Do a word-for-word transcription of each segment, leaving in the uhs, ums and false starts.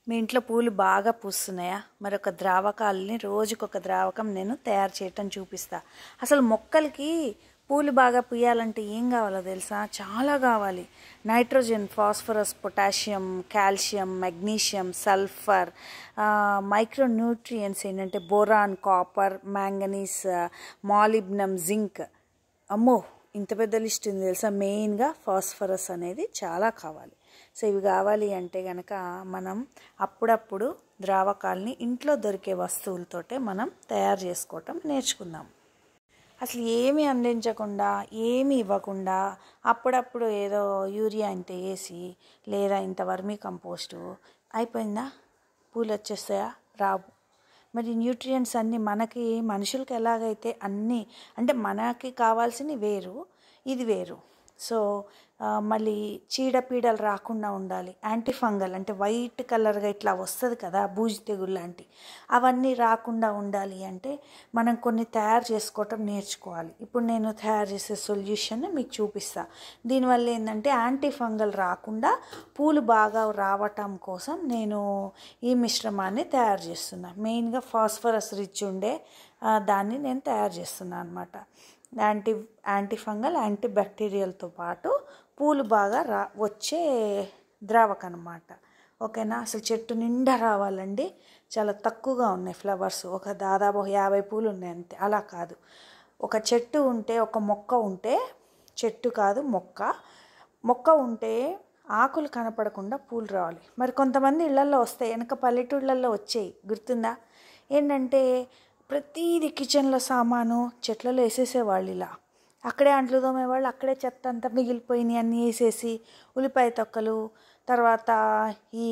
మీ ఇంట్లో పూలు బాగా పూస్తున్నాయా? మరొక ద్రావకాలని రోజుకొక ద్రావకం నేను తయారు చేయటం చూపిస్తా. అసలు మొక్కలకి పూలు బాగా పూయాలంటే ఏం కావాలో తెలుసా? చాలా కావాలి. Nitrogen, phosphorus, potassium, calcium, magnesium, sulphur, micro nutrients ఏంటంటే boron, copper, manganese, molybdenum, zinc. అమ్మో, ఇంత పెద్ద లిస్ట్ ఉంది తెలుసా? మెయిన్గా ఫాస్ఫరస్ అనేది చాలా కావాలి. సో ఇవి కావాలి అంటే కనుక మనం అప్పుడప్పుడు ద్రావకాలని ఇంట్లో దొరికే వస్తువులతోటే మనం తయారు చేసుకోవటం నేర్చుకుందాం. అసలు ఏమీ అందించకుండా, ఏమీ ఇవ్వకుండా అప్పుడప్పుడు ఏదో యూరియా ఇంత వేసి లేదా ఇంత వర్మీ కంపోస్టు అయిపోయిందా, పూలు వచ్చేస్తాయా? రావు. మరి న్యూట్రియంట్స్ అన్నీ మనకి మనుషులకి ఎలాగైతే అన్నీ అంటే మనకి కావాల్సినవి వేరు, ఇది వేరు. సో మళ్ళీ చీడపీడలు రాకుండా ఉండాలి. యాంటీ ఫంగల్ అంటే వైట్ కలర్గా ఇట్లా వస్తుంది కదా, బూజు తెగులు లాంటి, అవన్నీ రాకుండా ఉండాలి అంటే మనం కొన్ని తయారు చేసుకోవటం నేర్చుకోవాలి. ఇప్పుడు నేను తయారు చేసే సొల్యూషన్ మీకు చూపిస్తా. దీనివల్ల ఏంటంటే యాంటీ ఫంగల్ రాకుండా పూలు బాగా రావటం కోసం నేను ఈ మిశ్రమాన్ని తయారు చేస్తున్నా. మెయిన్గా ఫాస్ఫరస్ రిచ్ ఉండే దాన్ని నేను తయారు చేస్తున్నాను అనమాట. యాంటీ యాంటీ ఫంగల్, యాంటీ బ్యాక్టీరియల్తో పాటు పూలు బాగా రా వచ్చే ద్రావకం అన్నమాట. ఓకేనా? అసలు చెట్టు నిండా రావాలండి. చాలా తక్కువగా ఉన్నాయి ఫ్లవర్స్, ఒక దాదాపు యాభై పూలు ఉన్నాయి అంతే. అలా కాదు, ఒక చెట్టు ఉంటే, ఒక మొక్క ఉంటే, చెట్టు కాదు మొక్క, మొక్క ఉంటే ఆకులు కనపడకుండా పూలు రావాలి. మరి కొంతమంది ఇళ్లల్లో వస్తాయి, వెనక పల్లెటూళ్ళల్లో వచ్చాయి, గుర్తుందా? ఏంటంటే ప్రతిదీ కిచెన్లో సామాను చెట్లలో వేసేసేవాళ్ళు. ఇలా అక్కడే అంట్లు తోమేవాళ్ళు, అక్కడే చెత్త అంతా మిగిలిపోయినాయి అన్నీ వేసేసి, ఉల్లిపాయ తొక్కలు, తర్వాత ఈ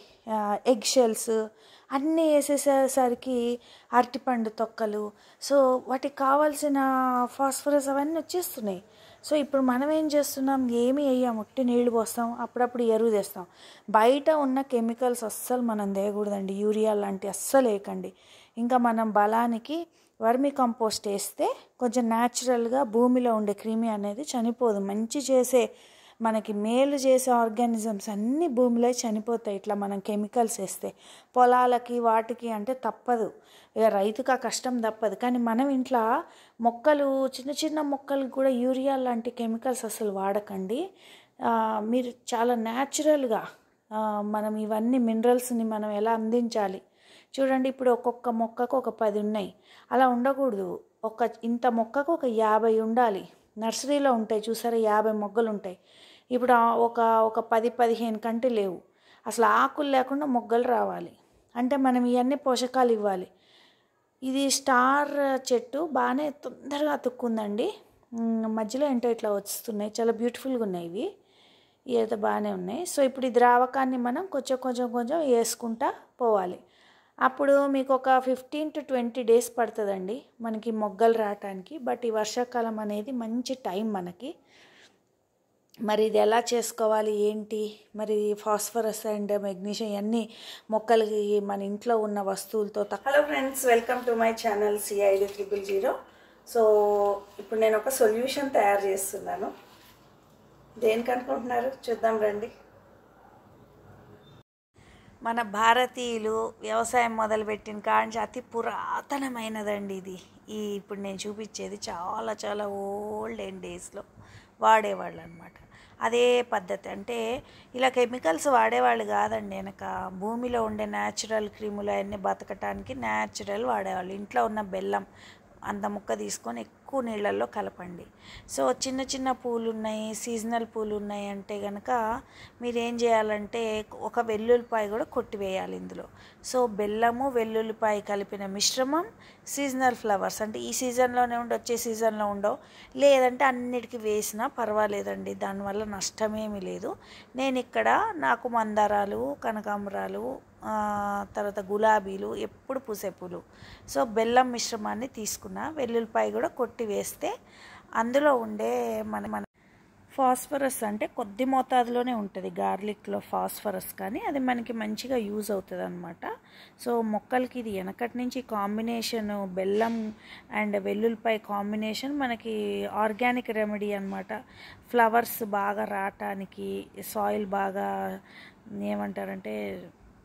ఎగ్ షెల్స్ అన్నీ వేసేసేసరికి అరటిపండు తొక్కలు, సో వాటికి కావాల్సిన ఫాస్ఫరస్ అవన్నీ వచ్చేస్తున్నాయి. సో ఇప్పుడు మనం ఏం చేస్తున్నాం? ఏమి వేయం, ఉట్టి నీళ్లు పోస్తాం, అప్పుడప్పుడు ఎరువు తెస్తాం. బయట ఉన్న కెమికల్స్ అస్సలు మనం తేయకూడదండి. యూరియా లాంటి అస్సలు వేయకండి. ఇంకా మనం బలానికి వర్మీ కంపోస్ట్ వేస్తే కొంచెం న్యాచురల్గా భూమిలో ఉండే క్రిమి అనేది చనిపోదు. మంచి చేసే, మనకి మేలు చేసే ఆర్గానిజమ్స్ అన్నీ భూమిలో చనిపోతాయి ఇట్లా మనం కెమికల్స్ వేస్తే. పొలాలకి వాటికి అంటే తప్పదు, ఇక రైతుకు ఆ కష్టం తప్పదు. కానీ మనం ఇంట్లో మొక్కలు, చిన్న చిన్న మొక్కలకు కూడా యూరియా లాంటి కెమికల్స్ అసలు వాడకండి. మీరు చాలా న్యాచురల్గా మనం ఇవన్నీ మినరల్స్ని మనం ఎలా అందించాలి చూడండి. ఇప్పుడు ఒక్కొక్క మొక్కకు ఒక పది ఉన్నాయి, అలా ఉండకూడదు. ఒక ఇంత మొక్కకు ఒక యాభై ఉండాలి. నర్సరీలో ఉంటాయి చూసారా, యాభై మొగ్గలు ఉంటాయి. ఇప్పుడు ఒక ఒక పది పదిహేను కంటే లేవు. అసలు ఆకులు లేకుండా మొగ్గలు రావాలి అంటే మనం ఇవన్నీ పోషకాలు ఇవ్వాలి. ఇది స్టార్ చెట్టు బాగానే తొందరగా అతుక్కుందండి. మధ్యలో ఏంటో ఇట్లా వస్తున్నాయి, చాలా బ్యూటిఫుల్గా ఉన్నాయి ఇవి. ఇవైతే బాగానే ఉన్నాయి. సో ఇప్పుడు ఈ ద్రావకాన్ని మనం కొంచెం కొంచెం కొంచెం వేసుకుంటా పోవాలి. అప్పుడు మీకు ఒక ఫిఫ్టీన్ టు ట్వంటీ డేస్ పడుతుందండి మనకి మొగ్గలు రావటానికి. బట్ ఈ వర్షాకాలం అనేది మంచి టైం మనకి. మరి ఇది ఎలా చేసుకోవాలి ఏంటి? మరి ఫాస్ఫరస్ అండ్ మెగ్నీషియం ఇవన్నీ మొక్కలకి మన ఇంట్లో ఉన్న వస్తువులతో. Hello friends, welcome to my channel CID triple zero. So ఇప్పుడు నేను ఒక సొల్యూషన్ తయారు చేస్తున్నాను. దేనికి అనుకుంటున్నారు? చూద్దాం రండి. మన భారతీయులు వ్యవసాయం మొదలుపెట్టిన కాంచి అతి పురాతనమైనదండి ఇది. ఈ ఇప్పుడు నేను చూపించేది చాలా చాలా ఓల్డ్ అండ్ డేస్లో వాడేవాళ్ళు అనమాట. అదే పద్ధతి. అంటే ఇలా కెమికల్స్ వాడేవాళ్ళు కాదండి. వెనక భూమిలో ఉండే న్యాచురల్ క్రిములు అవన్నీ బతకటానికి న్యాచురల్ వాడేవాళ్ళు. ఇంట్లో ఉన్న బెల్లం అంత ముక్క తీసుకొని ఎక్కువ నీళ్ళల్లో కలపండి. సో చిన్న చిన్న పూలు ఉన్నాయి, సీజనల్ పూలు ఉన్నాయి అంటే కనుక మీరు ఏం చేయాలంటే ఒక వెల్లుల్లిపాయ కూడా కొట్టివేయాలి ఇందులో. సో బెల్లము, వెల్లుల్లిపాయ కలిపిన మిశ్రమం సీజనల్ ఫ్లవర్స్ అంటే ఈ సీజన్లోనే ఉండి వచ్చే సీజన్లో ఉండవు, లేదంటే అన్నిటికీ వేసినా పర్వాలేదండి, దానివల్ల నష్టమేమీ లేదు. నేను ఇక్కడ నాకు మందారాలు, కనకాంబరాలు, తర్వాత గులాబీలు ఎప్పుడు పూసే పూలు. సో బెల్లం మిశ్రమాన్ని తీసుకున్న, వెల్లుల్లిపాయ కూడా కొట్టి వేస్తే అందులో ఉండే మన మన ఫాస్ఫరస్ అంటే కొద్ది మోతాదులోనే ఉంటుంది గార్లిక్లో ఫాస్ఫరస్, కానీ అది మనకి మంచిగా యూజ్ అవుతుంది అనమాట. సో మొక్కలకి ఇది వెనకటి నుంచి కాంబినేషన్, బెల్లం అండ్ వెల్లుల్లిపాయ కాంబినేషన్ మనకి ఆర్గానిక్ రెమెడీ అనమాట. ఫ్లవర్స్ బాగా రావటానికి, సాయిల్ బాగా ఏమంటారంటే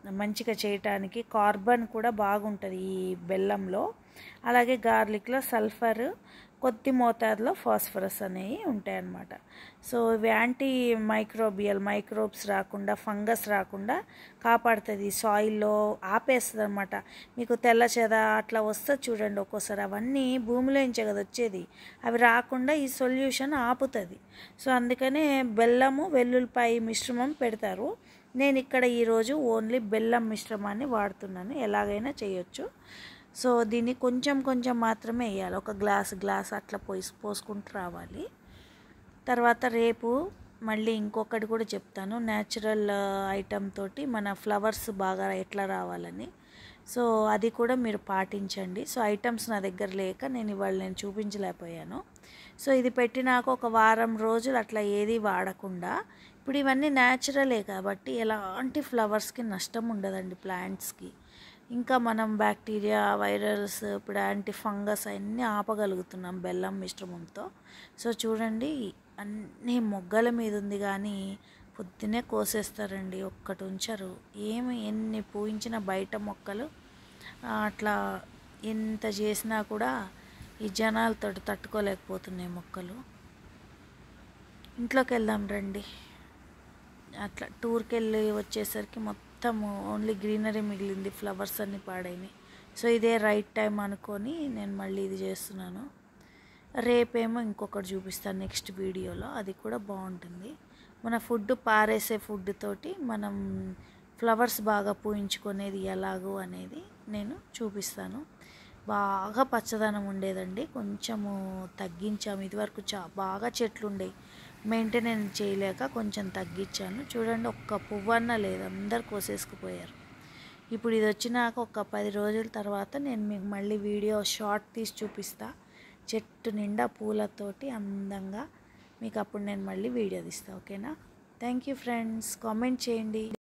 మంచిగా చేయటానికి. కార్బన్ కూడా బాగుంటుంది ఈ బెల్లంలో. అలాగే గార్లిక్లో సల్ఫర్, కొద్ది మోతాదులో ఫాస్ఫరస్ అనేవి ఉంటాయన్నమాట. సో ఇవి యాంటీ మైక్రోబియల్, మైక్రోబ్స్ రాకుండా, ఫంగస్ రాకుండా కాపాడుతుంది. సాయిల్లో ఆపేస్తుంది అనమాట. మీకు తెల్ల చెద అట్లా వస్తుంది చూడండి ఒక్కోసారి, అవన్నీ భూమిలోంచే కదా వచ్చేది, అవి రాకుండా ఈ సొల్యూషన్ ఆపుతుంది. సో అందుకనే బెల్లము వెల్లుల్లిపాయ మిశ్రమం పెడతారు. నేను ఇక్కడ ఈరోజు ఓన్లీ బెల్లం మిశ్రమాన్ని వాడుతున్నాను. ఎలాగైనా చేయొచ్చు. సో దీన్ని కొంచెం కొంచెం మాత్రమే వేయాలి, ఒక గ్లాస్ గ్లాస్ అట్లా పోసి పోసుకుంటూ రావాలి. తర్వాత రేపు మళ్ళీ ఇంకొకటి కూడా చెప్తాను, న్యాచురల్ ఐటమ్ తోటి మన ఫ్లవర్స్ బాగా ఎట్లా రావాలని. సో అది కూడా మీరు పాటించండి. సో ఐటమ్స్ నా దగ్గర లేక నేను ఇవాళ నేను చూపించలేకపోయాను. సో ఇది పెట్టినాక ఒక వారం రోజులు అట్లా ఏది వాడకుండా, ఇప్పుడు ఇవన్నీ న్యాచురలే కాబట్టి ఎలాంటి ఫ్లవర్స్కి నష్టం ఉండదండి, ప్లాంట్స్కి. ఇంకా మనం బ్యాక్టీరియా, వైరస్, ఇప్పుడు యాంటీ ఫంగస్ అన్నీ ఆపగలుగుతున్నాం బెల్లం మిశ్రమంతో. సో చూడండి, అన్ని మొగ్గల మీద ఉంది కానీ పొద్దునే కోసేస్తారండి, ఒక్కటి ఉంచరు. ఏమి ఎన్ని పూయించిన బయట మొక్కలు అట్లా ఎంత చేసినా కూడా ఈ జనాలతో తట్టుకోలేకపోతున్నాయి మొక్కలు. ఇంట్లోకి వెళ్దాం రండి. అట్లా టూర్కి వెళ్ళి వచ్చేసరికి మొత్తం ఓన్లీ గ్రీనరీ మిగిలింది, ఫ్లవర్స్ అన్నీ పాడైనాయి. సో ఇదే రైట్ టైం అనుకొని నేను మళ్ళీ ఇది చేస్తున్నాను. రేపేమో ఇంకొకటి చూపిస్తాను నెక్స్ట్ వీడియోలో, అది కూడా బాగుంటుంది. మన ఫుడ్ పారేసే ఫుడ్ తోటి మనం ఫ్లవర్స్ బాగా పూయించుకునేది ఎలాగో అనేది నేను చూపిస్తాను. బాగా పచ్చదనం ఉండేదండి, కొంచెము తగ్గించాము. ఇదివరకు చా బాగా చెట్లు ఉండేవి, మెయింటెనెన్స్ చేయలేక కొంచెం తగ్గించాను. చూడండి, ఒక్క పువ్వన్న లేదు, అందరు కోసేసుకుపోయారు. ఇప్పుడు ఇది వచ్చినాక ఒక పది రోజుల తర్వాత నేను మీకు మళ్ళీ వీడియో షార్ట్ తీసి చూపిస్తా, చెట్టు నిండా పూలతోటి అందంగా. మీకు అప్పుడు నేను మళ్ళీ వీడియో తీస్తాను. ఓకేనా? థ్యాంక్ యూ ఫ్రెండ్స్, కామెంట్ చేయండి.